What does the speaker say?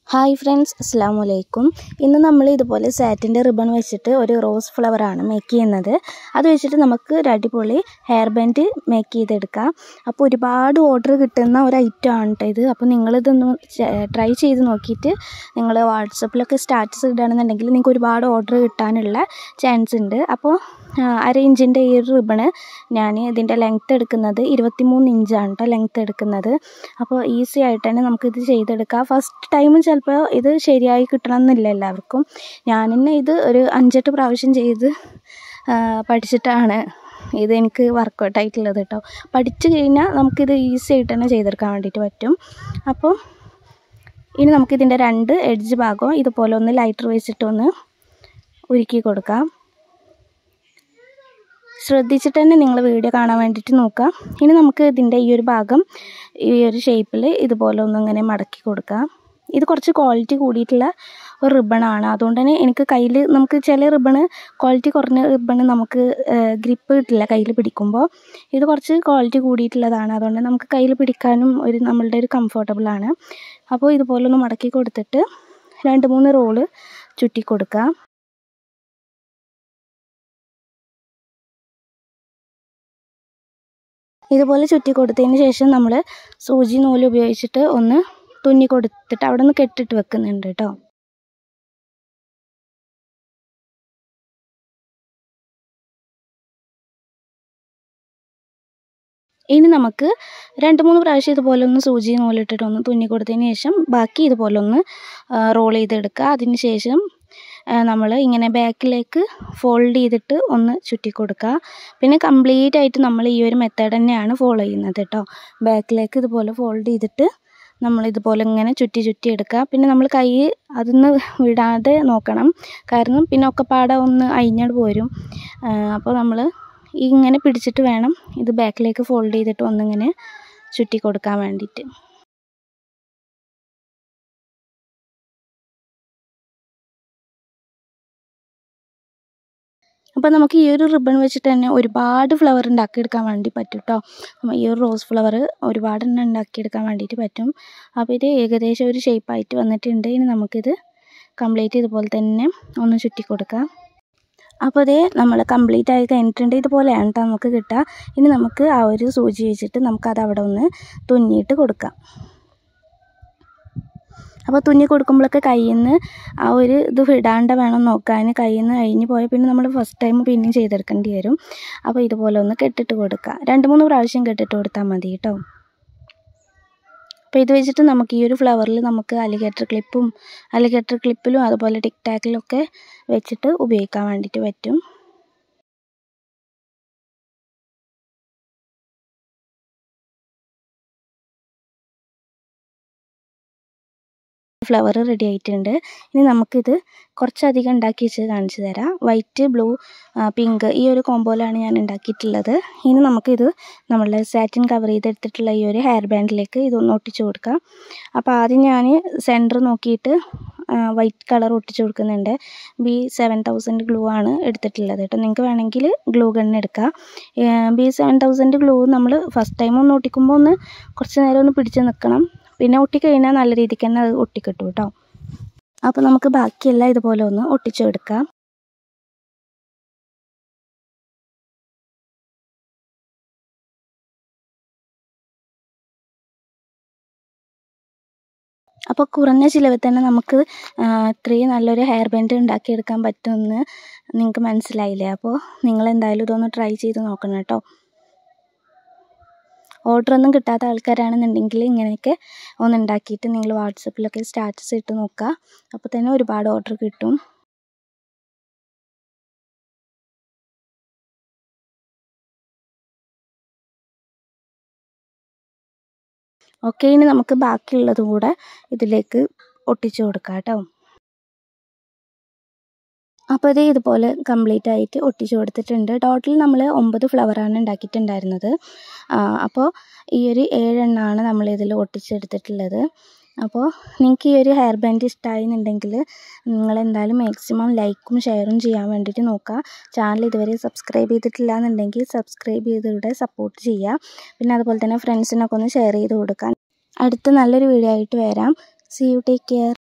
Hi friends, അസ്സലാമു അലൈക്കും. ഇന്ന് നമ്മൾ ഇതുപോലെ സാറ്റിൻ്റെ റിബൺ വെച്ചിട്ട് ഒരു റോസ് ഫ്ലവറാണ് മേക്ക് ചെയ്യുന്നത്. അത് വെച്ചിട്ട് നമുക്ക് ഒരു അടിപൊളി ഹെയർ ബാൻഡ് മേക്ക് ചെയ്തെടുക്കാം. അപ്പോൾ ഒരുപാട് ഓർഡർ കിട്ടുന്ന ഒരു ഐറ്റം ആണ് കേട്ടോ ഇത്. അപ്പോൾ നിങ്ങളിതൊന്ന് ട്രൈ ചെയ്ത് നോക്കിയിട്ട് നിങ്ങൾ വാട്സപ്പിലൊക്കെ സ്റ്റാറ്റസ് ഇടുകയാണെന്നുണ്ടെങ്കിൽ നിങ്ങൾക്ക് ഒരുപാട് ഓർഡർ കിട്ടാനുള്ള ചാൻസ് ഉണ്ട്. അപ്പോൾ 1/2 ഇഞ്ചിൻ്റെ ഈ ഒരു റിബണ് ഞാൻ ഇതിൻ്റെ ലെങ്ത്ത് എടുക്കുന്നത് 23 ഇഞ്ചാണ് കേട്ടോ ലെങ്ത്ത് എടുക്കുന്നത്. അപ്പോൾ ഈസി ആയിട്ട് തന്നെ നമുക്കിത് ചെയ്തെടുക്കാം. ഫസ്റ്റ് ടൈമും ചിലപ്പോൾ ഇത് ശരിയായി കിട്ടണമെന്നില്ല എല്ലാവർക്കും. ഞാൻ തന്നെ ഇത് ഒരു 5-8 പ്രാവശ്യം ചെയ്ത് പഠിച്ചിട്ടാണ് ഇത് എനിക്ക് വർക്കൗട്ടായിട്ടുള്ളത് കേട്ടോ. പഠിച്ചു കഴിഞ്ഞാൽ നമുക്കിത് ഈസി ആയിട്ട് തന്നെ ചെയ്തെടുക്കാൻ വേണ്ടിയിട്ട് പറ്റും. അപ്പോൾ ഇനി നമുക്കിതിൻ്റെ 2 എഡ്ജ് ഭാഗവും ഇതുപോലെ ഒന്ന് ലൈറ്റർ വെച്ചിട്ടൊന്ന് ഉരുക്കി കൊടുക്കാം. ശ്രദ്ധിച്ചിട്ട് തന്നെ നിങ്ങൾ വീഡിയോ കാണാൻ വേണ്ടിയിട്ട് നോക്കാം. ഇനി നമുക്ക് ഇതിൻ്റെ ഈ ഒരു ഭാഗം ഈ ഒരു ഷേപ്പിൽ ഇതുപോലെ ഒന്നിങ്ങനെ മടക്കി കൊടുക്കാം. ഇത് കുറച്ച് ക്വാളിറ്റി കൂടിയിട്ടുള്ള ഒരു റിബണാണ്. അതുകൊണ്ട് തന്നെ എനിക്ക് കയ്യിൽ നമുക്ക് ചില റിബണ് ക്വാളിറ്റി കുറഞ്ഞ റിബണ് നമുക്ക് ഗ്രിപ്പ് കിട്ടില്ല കയ്യിൽ പിടിക്കുമ്പോൾ. ഇത് കുറച്ച് ക്വാളിറ്റി കൂടിയിട്ടുള്ളതാണ്. അതുകൊണ്ട് നമുക്ക് കയ്യിൽ പിടിക്കാനും നമ്മളുടെ ഒരു കംഫർട്ടബിളാണ്. അപ്പോൾ ഇതുപോലെ ഒന്ന് മടക്കി കൊടുത്തിട്ട് 2-3 റോള് ചുറ്റി കൊടുക്കാം. ഇതുപോലെ ചുറ്റി കൊടുത്തതിന് ശേഷം നമ്മൾ സൂചി നൂല് ഉപയോഗിച്ചിട്ട് ഒന്ന് തുന്നി കൊടുത്തിട്ട് അവിടെ നിന്ന് കെട്ടിട്ട് വെക്കുന്നുണ്ട് കേട്ടോ. ഇനി നമുക്ക് 2-3 പ്രാവശ്യം ഇതുപോലെ ഒന്ന് സൂചി നൂലിട്ടിട്ട് ഒന്ന് തുന്നി കൊടുത്തതിന് ശേഷം ബാക്കി ഇതുപോലെ ഒന്ന് റോൾ ചെയ്തെടുക്കുക. അതിന് ശേഷം നമ്മൾ ഇങ്ങനെ ബാക്കിലേക്ക് ഫോൾഡ് ചെയ്തിട്ട് ഒന്ന് ചുറ്റി കൊടുക്കുക. പിന്നെ കംപ്ലീറ്റ് ആയിട്ട് നമ്മൾ ഈ ഒരു മെത്തേഡ് തന്നെയാണ് ഫോളോ ചെയ്യുന്നത് കേട്ടോ. ബാക്കിലേക്ക് ഇതുപോലെ ഫോൾഡ് ചെയ്തിട്ട് നമ്മൾ ഇതുപോലെ ഇങ്ങനെ ചുറ്റി എടുക്കുക. പിന്നെ നമ്മൾ കൈ അതിന്ന് വിടാതെ നോക്കണം, കാരണം പിന്നെ ഒക്കെ പാടെ ഒന്ന് അഴിഞ്ഞാട് പോരും. അപ്പോൾ നമ്മൾ ഇങ്ങനെ പിടിച്ചിട്ട് വേണം ഇത് ബാക്കിലേക്ക് ഫോൾഡ് ചെയ്തിട്ട് ഒന്നിങ്ങനെ ചുറ്റി കൊടുക്കാൻ വേണ്ടിയിട്ട്. അപ്പോൾ നമുക്ക് ഈ ഒരു റിബൺ വെച്ചിട്ട് തന്നെ ഒരുപാട് ഫ്ലവർ ഉണ്ടാക്കിയെടുക്കാൻ വേണ്ടി പറ്റും കേട്ടോ. ഈ ഒരു റോസ് ഫ്ലവർ ഒരുപാട് എണ്ണം ഉണ്ടാക്കിയെടുക്കാൻ വേണ്ടിയിട്ട് പറ്റും. അപ്പോൾ ഇത് ഏകദേശം ഒരു ഷേപ്പായിട്ട് വന്നിട്ടുണ്ട്. ഇനി നമുക്കിത് കംപ്ലീറ്റ് ഇതുപോലെ തന്നെ ഒന്ന് ചുറ്റി കൊടുക്കാം. അപ്പോൾ ഇതേ നമ്മൾ കംപ്ലീറ്റ് ആയി കഴിഞ്ഞിട്ടുണ്ട്. ഇതുപോലെയാണ് കേട്ടോ നമുക്ക് കിട്ടുക. ഇനി നമുക്ക് ആ ഒരു സൂചി വെച്ചിട്ട് നമുക്കത് അവിടെ ഒന്ന് തുന്നിയിട്ട് കൊടുക്കാം. അപ്പോൾ തുന്നി കൊടുക്കുമ്പോഴൊക്കെ കയ്യിൽ നിന്ന് ആ ഒരു ഇത് വിടാണ്ട് വേണം നോക്കാൻ. കയ്യിൽ നിന്ന് കഴിഞ്ഞ് പോയാൽ പിന്നെ നമ്മൾ ഫസ്റ്റ് ടൈം പിന്നെയും ചെയ്തെടുക്കേണ്ടി വരും. അപ്പോൾ ഇതുപോലെ ഒന്ന് കെട്ടിട്ട് കൊടുക്കുക. 2-3 പ്രാവശ്യം കെട്ടിട്ട് കൊടുത്താൽ മതി കേട്ടോ. അപ്പോൾ ഇത് വെച്ചിട്ട് നമുക്ക് ഈ ഒരു ഫ്ലവറിൽ നമുക്ക് അലിഗേറ്റർ ക്ലിപ്പിലും അതുപോലെ ടിക് ടാക്കിലൊക്കെ വെച്ചിട്ട് ഉപയോഗിക്കാൻ വേണ്ടിയിട്ട് പറ്റും. ഫ്ലവർ റെഡി ആയിട്ടുണ്ട്. ഇനി നമുക്കിത് കുറച്ചധികം ഉണ്ടാക്കി വെച്ച് കാണിച്ചു തരാം. വൈറ്റ്, ബ്ലൂ, പിങ്ക് ഈ ഒരു കോമ്പോയിലാണ് ഞാൻ ഉണ്ടാക്കിയിട്ടുള്ളത്. ഇനി നമുക്കിത് നമ്മളുടെ സാറ്റിൻ കവർ ചെയ്തെടുത്തിട്ടുള്ള ഈ ഒരു ഹെയർ ബാൻഡിലേക്ക് ഇതൊന്ന് ഒട്ടിച്ചു കൊടുക്കാം. അപ്പോൾ ആദ്യം ഞാൻ സെൻറ്റർ നോക്കിയിട്ട് വൈറ്റ് കളർ ഒട്ടിച്ചു കൊടുക്കുന്നുണ്ട്. B7000 ഗ്ലൂ ആണ് എടുത്തിട്ടുള്ളത് കേട്ടോ. നിങ്ങൾക്ക് വേണമെങ്കിൽ ഗ്ലൂ ഗൺ എടുക്കാം. B7000 ഗ്ലൂ നമ്മൾ ഫസ്റ്റ് ടൈം ഒന്ന് ഒട്ടിക്കുമ്പോൾ ഒന്ന് കുറച്ച് നേരം ഒന്ന് പിടിച്ച് നിൽക്കണം. പിന്നെ ഒട്ടിക്കഴിഞ്ഞാൽ നല്ല രീതിക്ക് തന്നെ അത് ഒട്ടിക്കിട്ടും കേട്ടോ. അപ്പോൾ നമുക്ക് ബാക്കിയെല്ലാം ഇതുപോലെ ഒന്ന് ഒട്ടിച്ചെടുക്കാം. അപ്പോൾ കുറഞ്ഞ ചിലവിൽ തന്നെ നമുക്ക് ഇത്രയും നല്ലൊരു ഹെയർ ബാൻഡ് ഉണ്ടാക്കിയെടുക്കാൻ പറ്റുമെന്ന് നിങ്ങൾക്ക് മനസ്സിലായില്ലേ? അപ്പോൾ നിങ്ങളെന്തായാലും ഇതൊന്ന് ട്രൈ ചെയ്ത് നോക്കണം കേട്ടോ. ഓർഡറൊന്നും കിട്ടാത്ത ആൾക്കാരാണെന്നുണ്ടെങ്കിൽ ഇങ്ങനെയൊക്കെ ഒന്ന് ഉണ്ടാക്കിയിട്ട് നിങ്ങൾ വാട്സപ്പിലൊക്കെ സ്റ്റാറ്റസ് ഇട്ട് നോക്കുക. അപ്പോൾ തന്നെ ഒരുപാട് ഓർഡർ കിട്ടും. ഓക്കെ, ഇനി നമുക്ക് ബാക്കിയുള്ളതും കൂടെ ഇതിലേക്ക് ഒട്ടിച്ചു കൊടുക്കാം കേട്ടോ. അപ്പോൾ ഇത് ഇതുപോലെ കംപ്ലീറ്റ് ആയിട്ട് ഒട്ടിച്ചു കൊടുത്തിട്ടുണ്ട്. ടോട്ടൽ നമ്മൾ 9 ഫ്ലവറാണ് ഉണ്ടാക്കിയിട്ടുണ്ടായിരുന്നത്. അപ്പോൾ ഈ ഒരു 7 എണ്ണമാണ് നമ്മളിതിൽ ഒട്ടിച്ചെടുത്തിട്ടുള്ളത്. അപ്പോൾ നിങ്ങൾക്ക് ഈ ഒരു ഹെയർ ബാൻഡ് ഇഷ്ടമായി എന്നുണ്ടെങ്കിൽ നിങ്ങളെന്തായാലും മാക്സിമം ലൈക്കും ഷെയറും ചെയ്യാൻ വേണ്ടിയിട്ട് നോക്കുക. ചാനൽ ഇതുവരെ സബ്സ്ക്രൈബ് ചെയ്തിട്ടില്ല എന്നുണ്ടെങ്കിൽ സബ്സ്ക്രൈബ് ചെയ്തിവിടെ സപ്പോർട്ട് ചെയ്യുക. പിന്നെ അതുപോലെ തന്നെ ഫ്രണ്ട്സിനൊക്കെ ഒന്ന് ഷെയർ ചെയ്ത് കൊടുക്കാൻ. അടുത്ത നല്ലൊരു വീഡിയോ ആയിട്ട് വരാം. See you, take care.